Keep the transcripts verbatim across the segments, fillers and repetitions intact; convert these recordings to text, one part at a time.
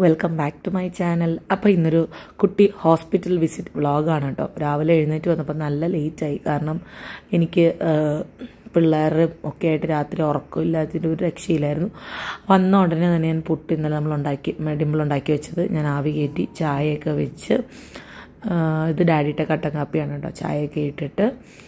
Welcome back to my channel. അപ്പോൾ ഇന്നൊരു കുട്ടി ഹോസ്പിറ്റൽ വിസിറ്റ് വ്ളോഗാണ് കേട്ടോ. രാവിലെ എഴുന്നേറ്റ് വന്നപ്പോൾ നല്ല ലേറ്റായി. കാരണം എനിക്ക് പിള്ളേരുടെ ഒക്കെ ആയിട്ട് രാത്രി ഉറക്കമില്ലാത്തൊരു ഒരു രക്ഷയില്ലായിരുന്നു. വന്ന ഉടനെ തന്നെ ഞാൻ പുട്ട് ഇന്നലെ നമ്മളുണ്ടാക്കി ഡിമ്പിളുണ്ടാക്കി വെച്ചത് ഞാൻ ആവി കയറ്റി ചായയൊക്കെ വെച്ച്, ഇത് ഡാഡിയുടെ കട്ടൻ കാപ്പിയാണ് കേട്ടോ. ചായയൊക്കെ ഇട്ടിട്ട്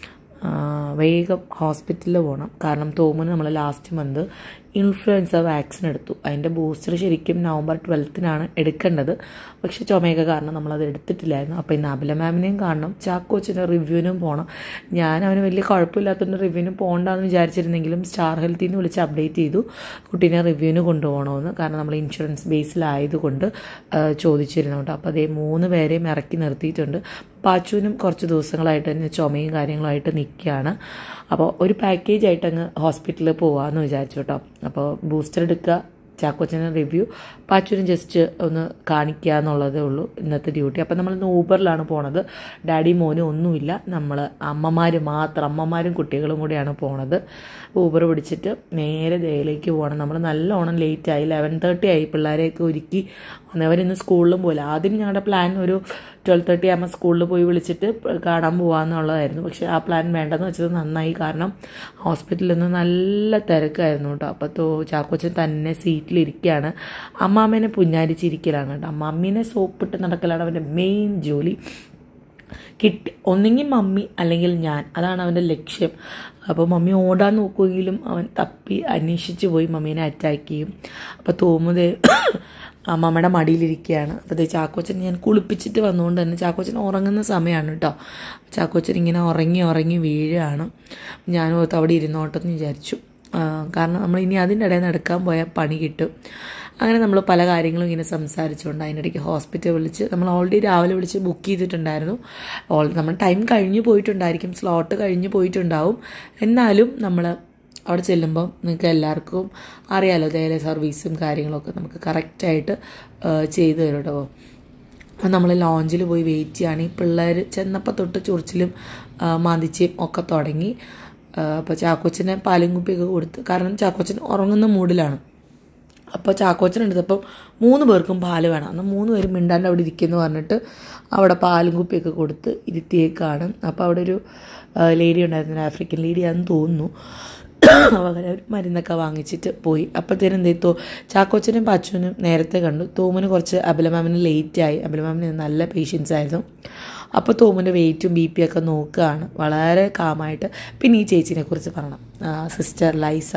വേഗം ഹോസ്പിറ്റലിൽ പോകണം. കാരണം തോമുന് നമ്മൾ ലാസ്റ്റ് മന്ത് ഇൻഫ്ലുവൻസ വാക്സിൻ എടുത്തു. അതിൻ്റെ ബൂസ്റ്റർ ശരിക്കും നവംബർ ട്വൽത്തിനാണ് എടുക്കേണ്ടത്. പക്ഷേ ചുമയൊക്കെ കാരണം നമ്മളത് എടുത്തിട്ടില്ലായിരുന്നു. അപ്പോൾ ഇന്ന് അബല മാമിനെയും കാണണം, ചാക്കോച്ചിൻ്റെ റിവ്യൂവിനും പോകണം. ഞാൻ അവന് വലിയ കുഴപ്പമില്ലാത്തതുകൊണ്ട് റിവ്യൂവിനും പോകണ്ടെന്ന് വിചാരിച്ചിരുന്നെങ്കിലും സ്റ്റാർ ഹെൽത്തിൽ നിന്ന് വിളിച്ച് അപ്ഡേറ്റ് ചെയ്തു കുട്ടീനെ റിവ്യൂവിന് കൊണ്ടുപോകണമെന്ന്. കാരണം നമ്മൾ ഇൻഷുറൻസ് ബേസിലായതുകൊണ്ട് ചോദിച്ചിരുന്നു കേട്ടോ. അപ്പോൾ അതേ മൂന്ന് പേരെയും ഇറക്കി നിർത്തിയിട്ടുണ്ട്. പാച്ചുവിനും കുറച്ച് ദിവസങ്ങളായിട്ട് തന്നെ ചുമയും കാര്യങ്ങളുമായിട്ട് നിൽക്കുകയാണ്. അപ്പോൾ ഒരു പാക്കേജ് ആയിട്ട് അങ്ങ് ഹോസ്പിറ്റലിൽ പോകാമെന്ന് വിചാരിച്ചു കേട്ടോ. അപ്പോൾ ബൂസ്റ്റർ എടുക്കുക, ചാക്കോച്ചനെ റിവ്യൂ, പാച്ചുവിനും ജസ്റ്റ് ഒന്ന് കാണിക്കുക എന്നുള്ളതേ ഉള്ളൂ ഇന്നത്തെ ഡ്യൂട്ടി. അപ്പം നമ്മൾ ഇന്ന് ഊബറിലാണ് പോണത്. ഡാഡി മോനും ഒന്നുമില്ല, നമ്മൾ അമ്മമാർ മാത്രം, അമ്മമാരും കുട്ടികളും കൂടിയാണ് പോണത്. ഊബർ പിടിച്ചിട്ട് നേരെ ദേയിലേക്ക് പോകണം. നമ്മൾ നല്ലോണം ലേറ്റായി, ലെവൻ തേർട്ടി ആയി. പിള്ളേരെയൊക്കെ ഒരുക്കി വന്നവരിന്ന് സ്കൂളിലും പോയില്ല. ആദ്യം ഞങ്ങളുടെ പ്ലാൻ ഒരു ട്വൽവ് തേർട്ടി ആകുമ്പോൾ സ്കൂളിൽ പോയി വിളിച്ചിട്ട് കാണാൻ പോകാമെന്നുള്ളതായിരുന്നു. പക്ഷേ ആ പ്ലാൻ വേണ്ടെന്ന് വെച്ചത് നന്നായി. കാരണം ഹോസ്പിറ്റലിൽ നിന്ന് നല്ല തിരക്കായിരുന്നു കേട്ടോ. അപ്പോൾ തോ ചാക്കോച്ചൻ തന്നെ സീറ്റിലിരിക്കുകയാണ്. അമ്മാമ്മേനെ പുഞ്ഞാരിച്ചിരിക്കലാണ് കേട്ടോ. മമ്മീനെ സോപ്പിട്ട് നടക്കലാണ് അവൻ്റെ മെയിൻ ജോലി. കിട്ടി ഒന്നെങ്കിൽ മമ്മി അല്ലെങ്കിൽ ഞാൻ, അതാണ് അവൻ്റെ ലക്ഷ്യം. അപ്പോൾ മമ്മി ഓടാൻ നോക്കുമെങ്കിലും അവൻ തപ്പി അന്വേഷിച്ച് പോയി മമ്മീനെ അറ്റാക്ക് ചെയ്യും. അപ്പോൾ തോമുതേ അമ്മമ്മയുടെ മടിയിലിരിക്കുകയാണ്. അപ്പോൾ അതേ ചാക്കോച്ചൻ ഞാൻ കുളിപ്പിച്ചിട്ട് വന്നുകൊണ്ട് തന്നെ ചാക്കോച്ചൻ ഉറങ്ങുന്ന സമയമാണ് കേട്ടോ. ചാക്കോച്ചൻ ഇങ്ങനെ ഉറങ്ങി ഉറങ്ങി വീഴുകയാണ്. ഞാനും ഓർത്ത് അവിടെ ഇരുന്നോട്ടെന്ന് വിചാരിച്ചു. കാരണം നമ്മൾ ഇനി അതിൻ്റെ ഇടയിൽ നടക്കാൻ പോയാൽ പണി കിട്ടും. അങ്ങനെ നമ്മൾ പല കാര്യങ്ങളും ഇങ്ങനെ സംസാരിച്ചുകൊണ്ട് അതിനിടയ്ക്ക് ഹോസ്പിറ്റൽ വിളിച്ച്, നമ്മൾ ഓൾറെഡി രാവിലെ വിളിച്ച് ബുക്ക് ചെയ്തിട്ടുണ്ടായിരുന്നു. ഓൾ നമ്മൾ ടൈം കഴിഞ്ഞു പോയിട്ടുണ്ടായിരിക്കും, സ്ലോട്ട് കഴിഞ്ഞു പോയിട്ടുണ്ടാവും. എന്നാലും നമ്മൾ അവിടെ ചെല്ലുമ്പം നിങ്ങൾക്ക് എല്ലാവർക്കും അറിയാമല്ലോ, അതേലെ സർവീസും കാര്യങ്ങളൊക്കെ നമുക്ക് കറക്റ്റായിട്ട് ചെയ്തു തരും കേട്ടോ. അപ്പം നമ്മൾ ലോഞ്ചിൽ പോയി വെയിറ്റ് ചെയ്യുകയാണ്. ഈ പിള്ളേർ ചെന്നപ്പോൾ തൊട്ട് ചൊറിച്ചിലും മാന്തിച്ചയും ഒക്കെ തുടങ്ങി. അപ്പോൾ ചാക്കോച്ചനെ പാലും കുപ്പിയൊക്കെ കൊടുത്ത്, കാരണം ചാക്കോച്ചൻ ഉറങ്ങുന്ന മൂഡിലാണ്. അപ്പോൾ ചാക്കോച്ചൻ എടുത്തപ്പം മൂന്ന് പേർക്കും പാല് വേണം. എന്നാൽ മൂന്ന് പേരും മിണ്ടാണ്ട് അവിടെ ഇരിക്കുമെന്ന് പറഞ്ഞിട്ട് അവിടെ പാലും കുപ്പിയൊക്കെ കൊടുത്ത് ഇരുത്തിയേക്കാണ്. അപ്പോൾ അവിടെ ഒരു ലേഡി ഉണ്ടായിരുന്നു, ആഫ്രിക്കൻ ലേഡിയാണെന്ന് തോന്നുന്നു. അവർ മരുന്നൊക്കെ വാങ്ങിച്ചിട്ട് പോയി. അപ്പോഴത്തേനും എന്ത് ചെയ്തോ, ചാക്കോച്ചനും പാച്ചുവിനും നേരത്തെ കണ്ടു. തോമിന് കുറച്ച് അബലമാമിന് ലേറ്റായി. അബലമാമിന് നല്ല പേഷ്യൻസ് ആയിരുന്നു. അപ്പോൾ തോമിൻ്റെ വെയിറ്റും ബി പി ഒക്കെ നോക്കുകയാണ് വളരെ കാമായിട്ട്. പിന്നെ ഈ ചേച്ചീനെ കുറിച്ച് പറയണം, സിസ്റ്റർ ലൈസ.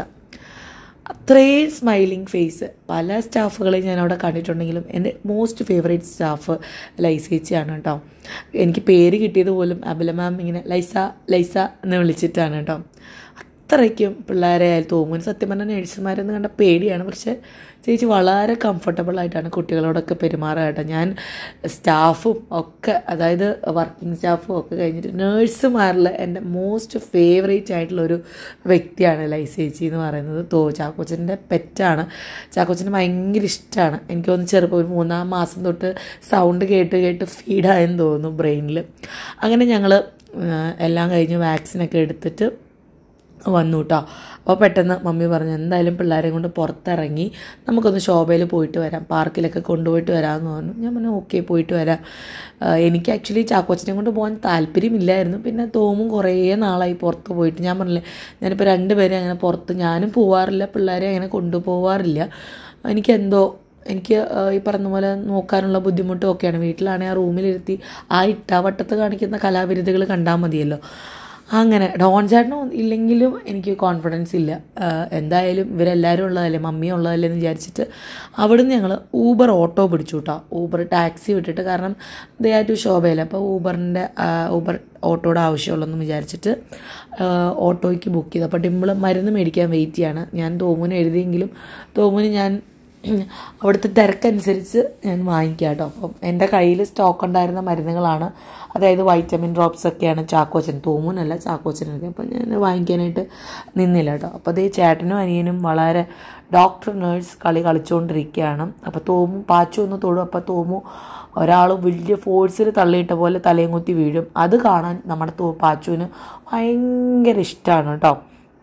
അത്രയും സ്മൈലിങ് ഫേസ്. പല സ്റ്റാഫുകളെയും ഞാൻ അവിടെ കണ്ടിട്ടുണ്ടെങ്കിലും എൻ്റെ മോസ്റ്റ് ഫേവറേറ്റ് സ്റ്റാഫ് ലൈസ ചേച്ചിയാണ് കേട്ടോ. എനിക്ക് പേര് കിട്ടിയത് പോലും അബല മാം ഇങ്ങനെ ലൈസ ലൈസ എന്ന് വിളിച്ചിട്ടാണ് കേട്ടോ. അത്രയ്ക്കും പിള്ളേരെ തോമുന് സത്യം പറഞ്ഞാൽ നേഴ്സുമാരെന്ന് കണ്ട പേടിയാണ്. പക്ഷേ ചേച്ചി വളരെ കംഫർട്ടബിളായിട്ടാണ് കുട്ടികളോടൊക്കെ പെരുമാറുക കേട്ടോ. ഞാൻ സ്റ്റാഫും ഒക്കെ, അതായത് വർക്കിംഗ് സ്റ്റാഫും ഒക്കെ കഴിഞ്ഞിട്ട് നേഴ്സുമാരിൽ എൻ്റെ മോസ്റ്റ് ഫേവറേറ്റ് ആയിട്ടുള്ളൊരു വ്യക്തിയാണ് ലൈസ ചേച്ചി എന്ന് പറയുന്നത്. തോ ചാക്കോച്ചൻ്റെ പെറ്റാണ്. ചാക്കോച്ചന് ഭയങ്കര ഇഷ്ടമാണ്. എനിക്ക് തോന്നുന്നു ചെറുപ്പം ഒരു മൂന്നാം മാസം തൊട്ട് സൗണ്ട് കേട്ട് കേട്ട് ഫീഡായെന്ന് തോന്നുന്നു ബ്രെയിനിൽ. അങ്ങനെ ഞങ്ങൾ എല്ലാം കഴിഞ്ഞ് വാക്സിനൊക്കെ എടുത്തിട്ട് വന്നു കേട്ടോ. അപ്പോൾ പെട്ടെന്ന് മമ്മി പറഞ്ഞു എന്തായാലും പിള്ളേരെ കൊണ്ട് പുറത്തിറങ്ങി നമുക്കൊന്ന് ശോഭയിൽ പോയിട്ട് വരാം, പാർക്കിലൊക്കെ കൊണ്ടുപോയിട്ട് വരാമെന്ന് പറഞ്ഞു. ഞാൻ പറഞ്ഞു ഓക്കെ പോയിട്ട് വരാം. എനിക്ക് ആക്ച്വലി ചാക്കോച്ചനെ കൊണ്ട് പോകാൻ താല്പര്യമില്ലായിരുന്നു. പിന്നെ തോമും കുറേ നാളായി പുറത്ത് പോയിട്ട്. ഞാൻ പറഞ്ഞില്ലേ, ഞാനിപ്പോൾ രണ്ടുപേരെ അങ്ങനെ പുറത്ത് ഞാനും പോവാറില്ല, പിള്ളേരെ അങ്ങനെ കൊണ്ടുപോകാറില്ല. എനിക്കെന്തോ എനിക്ക് ഈ പറഞ്ഞ പോലെ നോക്കാനുള്ള ബുദ്ധിമുട്ടും ഒക്കെയാണ്. വീട്ടിലാണെങ്കിൽ ആ റൂമിലിരുത്തി ആ ഇട്ടാവട്ടത്ത് കാണിക്കുന്ന കലാവിരുദ്ധകൾ കണ്ടാൽ മതിയല്ലോ. അങ്ങനെ ഡോൺ ചേട്ടനും ഇല്ലെങ്കിലും എനിക്ക് കോൺഫിഡൻസ് ഇല്ല. എന്തായാലും ഇവരെല്ലാവരും ഉള്ളതല്ലേ, മമ്മിയും ഉള്ളതല്ലേ എന്ന് വിചാരിച്ചിട്ട് അവിടുന്ന് ഞങ്ങൾ ഊബർ ഓട്ടോ പിടിച്ചു കേട്ടോ. ഊബർ ടാക്സി വിട്ടിട്ട്, കാരണം ദേ ടു ശോഭയില്ല. അപ്പോൾ ഊബറിൻ്റെ ഊബർ ഓട്ടോയുടെ ആവശ്യമുള്ളതെന്ന് വിചാരിച്ചിട്ട് ഓട്ടോയ്ക്ക് ബുക്ക് ചെയ്തു. അപ്പോൾ ഡിമ്പിൾ മരുന്ന് മേടിക്കാൻ വെയിറ്റ് ചെയ്യാണ്. ഞാൻ തോമുന് എഴുതിയെങ്കിലും തോമുന് ഞാൻ അവിടുത്തെ തിരക്കനുസരിച്ച് ഞാൻ വാങ്ങിക്കാം കേട്ടോ. അപ്പം എൻ്റെ കയ്യിൽ സ്റ്റോക്ക് ഉണ്ടായിരുന്ന മരുന്നുകളാണ്, അതായത് വൈറ്റമിൻ ഡ്രോപ്സ് ഒക്കെയാണ് ചാക്കോച്ചൻ, തോമുനല്ല ചാക്കോച്ചനൊക്കെ. അപ്പം ഞാൻ വാങ്ങിക്കാനായിട്ട് നിന്നില്ല കേട്ടോ. അപ്പോൾ അതേ ചേട്ടനും അനിയനും വളരെ ഡോക്ടർ നേഴ്സ് കളി കളിച്ചുകൊണ്ടിരിക്കുകയാണ്. അപ്പോൾ തോമു പാച്ചു ഒന്ന് തൊടും. അപ്പോൾ തോമു ഒരാൾ വലിയ ഫോഴ്സിൽ തള്ളിയിട്ട പോലെ തലയും കുത്തി വീഴും. അത് കാണാൻ നമ്മുടെ തോ പാച്ചുവിന് ഭയങ്കര ഇഷ്ടമാണ് കേട്ടോ.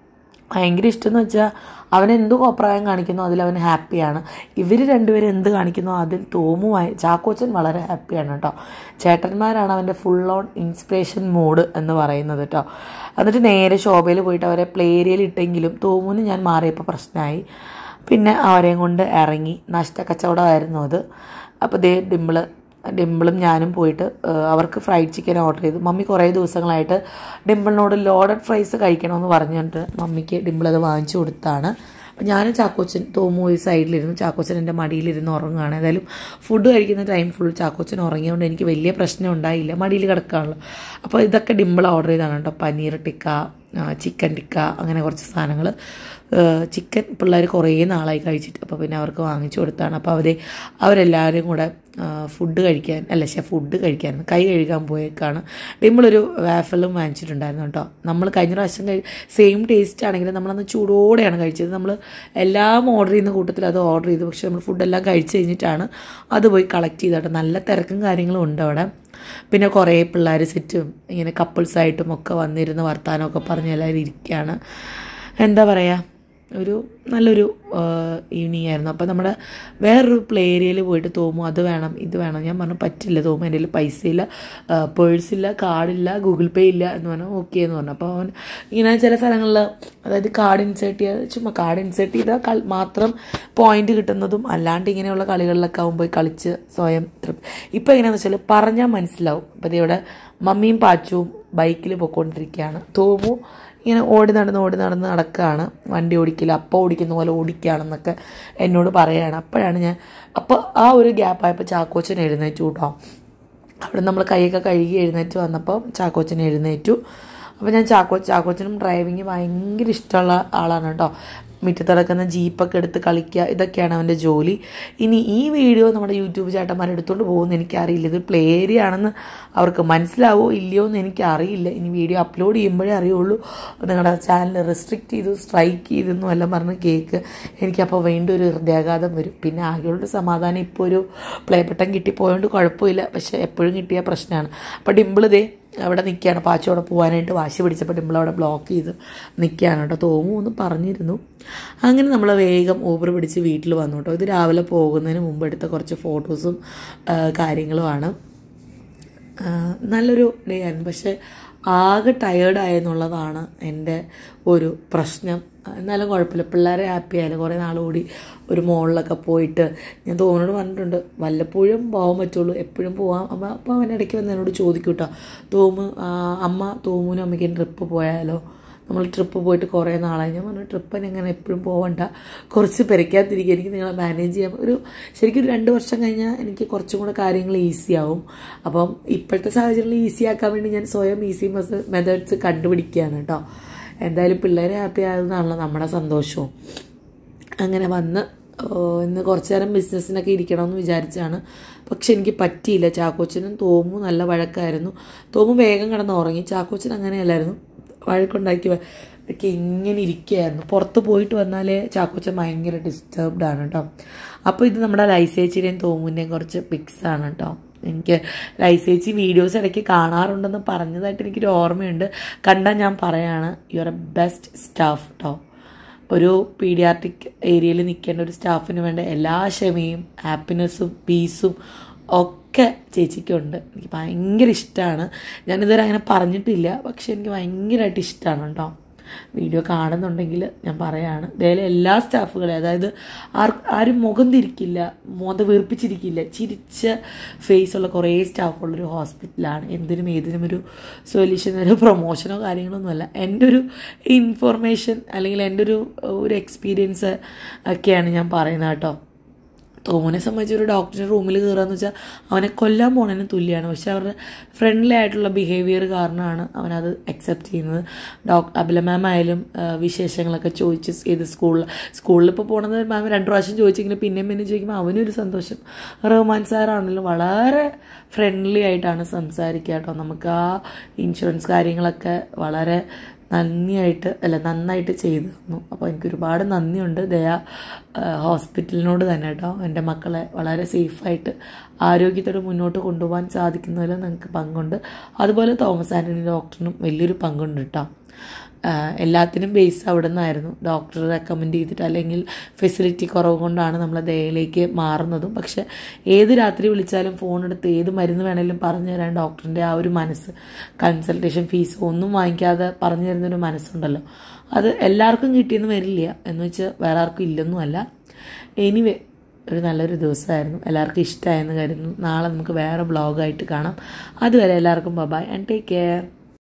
ഭയങ്കര ഇഷ്ടമെന്ന് വെച്ചാൽ അവനെന്ത് കോപ്രായം കാണിക്കുന്നോ അതിൽ അവൻ ഹാപ്പിയാണ്. ഇവർ രണ്ടുപേരും എന്ത് കാണിക്കുന്നോ അതിൽ തോമുമായി ചാക്കോച്ചൻ വളരെ ഹാപ്പിയാണ് കേട്ടോ. ചേട്ടന്മാരാണ് അവൻ്റെ ഫുൾ ഓൺ ഇൻസ്പിറേഷൻ മൂഡ് എന്ന് പറയുന്നത് കേട്ടോ. എന്നിട്ട് നേരെ ശോഭയിൽ പോയിട്ട് അവരെ പ്ലേ ഏരിയയിൽ ഇട്ടെങ്കിലും തോമുവിന് ഞാൻ മാറിയപ്പോൾ പ്രശ്നമായി. പിന്നെ അവരെയും കൊണ്ട് ഇറങ്ങി. നഷ്ടക്കച്ചവടമായിരുന്നു അത്. അപ്പോൾ ദേ ഡിമ്പിള് ഡിമ്പിളും ഞാനും പോയിട്ട് അവർക്ക് ഫ്രൈഡ് ചിക്കൻ ഓർഡർ ചെയ്തു. മമ്മി കുറേ ദിവസങ്ങളായിട്ട് ഡിമ്പിളിനോട് ലോഡഡ് ഫ്രൈസ് കഴിക്കണമെന്ന് പറഞ്ഞിട്ട് മമ്മിക്ക് ഡിമ്പിൾ അത് വാങ്ങിച്ചു കൊടുത്താണ്. അപ്പം ഞാനും ചാക്കോച്ചൻ തോമു ഒരു സൈഡിലിരുന്നു, ചാക്കോച്ചൻ എൻ്റെ മടിയിലിരുന്ന് ഉറങ്ങുകയാണ്. ഏതായാലും ഫുഡ് കഴിക്കുന്ന ടൈം ഫുൾ ചാക്കോച്ചൻ ഉറങ്ങിയതുകൊണ്ട് എനിക്ക് വലിയ പ്രശ്നം ഉണ്ടായില്ല, മടിയിൽ കിടക്കാണല്ലോ. അപ്പോൾ ഇതൊക്കെ ഡിമ്പിൾ ഓർഡർ ചെയ്താണ് കേട്ടോ. പനീർ ടിക്ക, ചിക്കൻ ടിക്ക, അങ്ങനെ കുറച്ച് സാധനങ്ങൾ. ചിക്കൻ പിള്ളേർ കുറേ നാളായി കഴിച്ചിട്ട്, അപ്പോൾ പിന്നെ അവർക്ക് വാങ്ങിച്ചു കൊടുത്താണ്. അപ്പോൾ അവർ അവരെല്ലാവരും കൂടെ ഫുഡ് കഴിക്കാൻ അല്ല പക്ഷേ ഫുഡ് കഴിക്കാൻ കൈ കഴുകാൻ പോയേക്കാണ്. ഡിമ്പിളൊരു വാഫലും വാങ്ങിച്ചിട്ടുണ്ടായിരുന്നു കേട്ടോ. നമ്മൾ കഴിഞ്ഞ പ്രാവശ്യം കഴി സെയിം ടേസ്റ്റ് ആണെങ്കിലും നമ്മളന്ന് ചൂടോടെയാണ് കഴിച്ചത്. നമ്മൾ എല്ലാം ഓർഡർ ചെയ്യുന്ന കൂട്ടത്തിൽ അത് ഓർഡർ ചെയ്തു. പക്ഷേ നമ്മൾ ഫുഡെല്ലാം കഴിച്ച് കഴിഞ്ഞിട്ടാണ് അത് പോയി കളക്ട് ചെയ്തോട്ടെ. നല്ല തിരക്കും കാര്യങ്ങളും ഉണ്ട് അവിടെ. പിന്നെ കുറേ പിള്ളേർ സെറ്റും ഇങ്ങനെ കപ്പിൾസായിട്ടും ഒക്കെ വന്നിരുന്ന് വർത്താനമൊക്കെ പറഞ്ഞ് എല്ലാവരും ഇരിക്കുകയാണ്. എന്താ പറയുക, ഒരു നല്ലൊരു ഈവനിങ് ആയിരുന്നു. അപ്പോൾ നമ്മുടെ വേറൊരു പ്ലേ ഏരിയയിൽ പോയിട്ട് തോമു അത് വേണം ഇത് വേണം. ഞാൻ പറഞ്ഞു പറ്റില്ല തോമു, എൻ്റെ കയ്യിൽ പൈസ ഇല്ല, പേഴ്സില്ല, കാർഡില്ല, ഗൂഗിൾ പേ ഇല്ല എന്ന് പറഞ്ഞു. ഓക്കെ എന്ന് പറഞ്ഞു. അപ്പോൾ അവൻ ഇങ്ങനെ ചില സ്ഥലങ്ങളിൽ അതായത് കാർഡ് ഇൻസേർട്ട് ചെയ്ത് ചുമ്മാ കാർഡ് ഇൻസേർട്ട് ചെയ്താൽ കൾ മാത്രം പോയിന്റ് കിട്ടുന്നതും അല്ലാണ്ട് ഇങ്ങനെയുള്ള കളികളിലൊക്കെ ആവും പോയി കളിച്ച് സ്വയം തൃപ്തി. ഇപ്പോൾ എങ്ങനെയാണെന്ന് വെച്ചാൽ പറഞ്ഞാൽ മനസ്സിലാവും. അപ്പോൾ ഇവിടെ മമ്മിയും പാച്ചുവും ബൈക്കിൽ പോയിക്കൊണ്ടിരിക്കുകയാണ്. തോമു ഇങ്ങനെ ഓടി നടന്ന് ഓടി നടന്ന് നടക്കുകയാണ്. വണ്ടി ഓടിക്കില്ല, അപ്പം ഓടിക്കുന്ന പോലെ ഓടിക്കുകയാണെന്നൊക്കെ എന്നോട് പറയുകയാണ്. അപ്പോഴാണ് ഞാൻ അപ്പോൾ ആ ഒരു ഗ്യാപ്പായപ്പോൾ ചാക്കോച്ചൻ എഴുന്നേറ്റു കേട്ടോ. അവിടെ നമ്മൾ കൈയൊക്കെ കഴുകി എഴുന്നേറ്റ് വന്നപ്പോൾ ചാക്കോച്ചൻ എഴുന്നേറ്റു. അപ്പോൾ ഞാൻ ചാക്കോ ചാക്കോച്ചനും ഡ്രൈവിങ് ഭയങ്കര ഇഷ്ടമുള്ള ആളാണ് കേട്ടോ. മുറ്റത്ത് കിടക്കുന്ന ജീപ്പൊക്കെ എടുത്ത് കളിക്കുക, ഇതൊക്കെയാണ് അവൻ്റെ ജോലി. ഇനി ഈ വീഡിയോ നമ്മുടെ യൂട്യൂബ് ചേട്ടന്മാർ എടുത്തുകൊണ്ട് പോകുമെന്ന് എനിക്കറിയില്ല. ഇത് പ്ലേ ഏരിയ ആണെന്ന് അവർക്ക് മനസ്സിലാവോ ഇല്ലയോ എന്ന് എനിക്കറിയില്ല. ഇനി വീഡിയോ അപ്ലോഡ് ചെയ്യുമ്പോഴേ അറിയുള്ളൂ. നിങ്ങളുടെ ചാനൽ റെസ്ട്രിക്റ്റ് ചെയ്തു, സ്ട്രൈക്ക് ചെയ്തെന്നും എല്ലാം പറഞ്ഞ് കേക്ക് എനിക്കപ്പോൾ വീണ്ടും ഒരു ഹൃദയാഘാതം വരും. പിന്നെ ആകെയുള്ളൊരു സമാധാനം ഇപ്പോൾ ഒരു പ്ലേ ബട്ടൺ കിട്ടിപ്പോയതുകൊണ്ട് കുഴപ്പമില്ല, പക്ഷേ എപ്പോഴും കിട്ടിയ പ്രശ്നമാണ്. അപ്പോൾ ഡിമ്പിൾ ഇതേ അവിടെ നിൽക്കുകയാണ്. പാച്ചോടെ പോകാനായിട്ട് വാശി പിടിച്ചപ്പോൾ ഡിമ്പിൾ അവിടെ ബ്ലോക്ക് ചെയ്ത് നിൽക്കുകയാണ് കേട്ടോ. തോമു എന്ന് പറഞ്ഞിരുന്നു. അങ്ങനെ നമ്മൾ വേഗം ഊബർ പിടിച്ച് വീട്ടിൽ വന്നു കേട്ടോ. ഇത് രാവിലെ പോകുന്നതിന് മുമ്പ് എടുത്ത കുറച്ച് ഫോട്ടോസും കാര്യങ്ങളുമാണ്. നല്ലൊരു ഡേ ആയിരുന്നു. പക്ഷേ ആകെ ടയേർഡായെന്നുള്ളതാണ് എൻ്റെ ഒരു പ്രശ്നം. എന്നാലും കുഴപ്പമില്ല, പിള്ളേരെ ഹാപ്പി ആയാലും. കുറേ നാൾ കൂടി ഒരു മോളിലൊക്കെ പോയിട്ട് ഞാൻ തോമനോട് പറഞ്ഞിട്ടുണ്ട് വല്ലപ്പോഴും പോകാൻ പറ്റുള്ളൂ, എപ്പോഴും പോകാം. അമ്മ അപ്പോൾ അവൻ ഇടയ്ക്ക് വന്ന് എന്നോട് ചോദിക്കും കേട്ടോ, തോമു അമ്മ തോമുനും അമ്മയ്ക്കും ട്രിപ്പ് പോയാലോ, നമ്മൾ ട്രിപ്പ് പോയിട്ട് കുറേ നാളായി. ഞാൻ പറഞ്ഞു ട്രിപ്പിന് എങ്ങനെ എപ്പോഴും പോകണ്ട, കുറച്ച് പെരയ്ക്കാത്തിരിക്കുക, എനിക്ക് നിങ്ങളെ മാനേജ് ചെയ്യാം. ഒരു ശരിക്കും ഒരു രണ്ട് വർഷം കഴിഞ്ഞാൽ എനിക്ക് കുറച്ചും കൂടെ കാര്യങ്ങൾ ഈസി ആവും. അപ്പം ഇപ്പോഴത്തെ സാഹചര്യങ്ങൾ ഈസി ആക്കാൻ വേണ്ടി ഞാൻ സ്വയം ഈസി മെത്തേഡ്സ് കണ്ടുപിടിക്കുകയാണ് കേട്ടോ. എന്തായാലും പിള്ളേരെ ഹാപ്പി ആകുന്നതാണല്ലോ നമ്മുടെ സന്തോഷവും. അങ്ങനെ വന്ന് ഇന്ന് കുറച്ച് നേരം ബിസിനസ്സിനൊക്കെ ഇരിക്കണമെന്ന് വിചാരിച്ചാണ്. പക്ഷെ എനിക്ക് പറ്റിയില്ല. ചാക്കോച്ചനും തോമു നല്ല വഴക്കായിരുന്നു. തോമു വേഗം കിടന്ന് ഉറങ്ങി. ചാക്കോച്ചൻ അങ്ങനെയല്ലായിരുന്നു, വഴക്കുണ്ടാക്കി ഒക്കെ ഇങ്ങനെ ഇരിക്കുകയായിരുന്നു. പുറത്ത് പോയിട്ട് വന്നാലേ ചാക്കോച്ചൻ ഭയങ്കര ഡിസ്റ്റർബ്ഡ് ആണ് കേട്ടോ. അപ്പോൾ ഇത് നമ്മുടെ ലൈസേച്ചിയുടെയും തോമുവിൻ്റെയും കുറച്ച് പിക്സാണ് കേട്ടോ. എനിക്ക് ലൈസേച്ചി വീഡിയോസ് ഇടയ്ക്ക് കാണാറുണ്ടെന്ന് പറഞ്ഞതായിട്ട് എനിക്കൊരു ഓർമ്മയുണ്ട്. കണ്ടാൽ ഞാൻ പറയാണ്, you are a best staff കേട്ടോ. ഒരു പീഡിയാട്രിക് ഏരിയയിൽ നിൽക്കേണ്ട ഒരു സ്റ്റാഫിന് വേണ്ട എല്ലാ ക്ഷമയും ഹാപ്പിനെസ്സും പീസും ഒക്കെ ചേച്ചിക്കുണ്ട്. എനിക്ക് ഭയങ്കര ഇഷ്ടമാണ്. ഞാനിതുവരെ അങ്ങനെ പറഞ്ഞിട്ടില്ല, പക്ഷെ എനിക്ക് ഭയങ്കരമായിട്ട് ഇഷ്ടമാണ് കേട്ടോ. വീഡിയോ കാണുന്നുണ്ടെങ്കിൽ ഞാൻ പറയാണ്, ഇതേലെ എല്ലാ സ്റ്റാഫുകളെ, അതായത് ആർ ആരും മുഖം തിരിക്കില്ല, മുഖം വീർപ്പിച്ചിരിക്കില്ല, ചിരിച്ച ഫേസുള്ള കുറേ സ്റ്റാഫുള്ളൊരു ഹോസ്പിറ്റലാണ്. എന്തിനും ഏതിനും ഒരു സൊല്യൂഷൻ, ഒരു പ്രൊമോഷനോ കാര്യങ്ങളൊന്നുമല്ല, എൻ്റെ ഒരു ഇൻഫോർമേഷൻ അല്ലെങ്കിൽ എൻ്റെ ഒരു ഒരു എക്സ്പീരിയൻസ് ഒക്കെയാണ് ഞാൻ പറയുന്നത് കേട്ടോ. തോമുനെ സംബന്ധിച്ച് ഒരു ഡോക്ടറുടെ റൂമിൽ കയറുകയെന്ന് വെച്ചാൽ അവനെ കൊല്ലാൻ പോണതിന് തുല്യമാണ്. പക്ഷെ അവരുടെ ഫ്രണ്ട്ലി ആയിട്ടുള്ള ബിഹേവിയർ കാരണമാണ് അവനത് അക്സെപ്റ്റ് ചെയ്യുന്നത്. ഡോക്ടർ അബില മാം ആയാലും വിശേഷങ്ങളൊക്കെ ചോദിച്ച് ഏത് സ്കൂളിൽ സ്കൂളിൽ ഇപ്പോൾ പോകണത് മാം രണ്ട് പ്രാവശ്യം ചോദിച്ചെങ്കിലും പിന്നെയും പിന്നെ ചോദിക്കുമ്പോൾ അവനൊരു സന്തോഷം. റഹ്മാൻ സാറാണെങ്കിലും വളരെ ഫ്രണ്ട്ലി ആയിട്ടാണ് സംസാരിക്കുക കേട്ടോ. നമുക്ക് ആ ഇൻഷുറൻസ് കാര്യങ്ങളൊക്കെ വളരെ നന്ദിയായിട്ട് അല്ല നന്നായിട്ട് ചെയ്തു തന്നു. അപ്പോൾ എനിക്ക് ഒരുപാട് നന്ദിയുണ്ട് ദയാ ഹോസ്പിറ്റലിനോട് തന്നെ കേട്ടോ. എൻ്റെ മക്കളെ വളരെ സേഫായിട്ട് ആരോഗ്യത്തോടെ മുന്നോട്ട് കൊണ്ടുപോകാൻ സാധിക്കുന്നതിൽ നിങ്ങൾക്ക് പങ്കുണ്ട്. അതുപോലെ തോമസ് ആൻ്റണി ഡോക്ടറിനും വലിയൊരു പങ്കുണ്ട് കേട്ടോ. എല്ലാത്തിനും ബേസ് അവിടെ നിന്നായിരുന്നു. ഡോക്ടർ റെക്കമെൻഡ് ചെയ്തിട്ട് അല്ലെങ്കിൽ ഫെസിലിറ്റി കുറവ് കൊണ്ടാണ് നമ്മൾ ദയയിലേക്ക് മാറുന്നതും. പക്ഷെ ഏത് രാത്രി വിളിച്ചാലും ഫോൺ എടുത്ത് ഏത് മരുന്ന് വേണമെങ്കിലും പറഞ്ഞു തരാൻ ഡോക്ടറിൻ്റെ ആ ഒരു മനസ്സ്, കൺസൾട്ടേഷൻ ഫീസ് ഒന്നും വാങ്ങിക്കാതെ പറഞ്ഞു തരുന്നൊരു മനസ്സുണ്ടല്ലോ, അത് എല്ലാവർക്കും കിട്ടിയെന്ന് വരില്ല, എന്ന് വെച്ചാൽ വേറെ ആർക്കും ഇല്ലെന്നുമല്ല. എനിവേ ഒരു നല്ലൊരു ദിവസമായിരുന്നു. എല്ലാവർക്കും ഇഷ്ടമായെന്ന് കരുതുന്നു. നാളെ നമുക്ക് വേറെ ബ്ലോഗായിട്ട് കാണാം. അതുവരെ എല്ലാവർക്കും ബൈ ആൻഡ് ടേക്ക് കെയർ.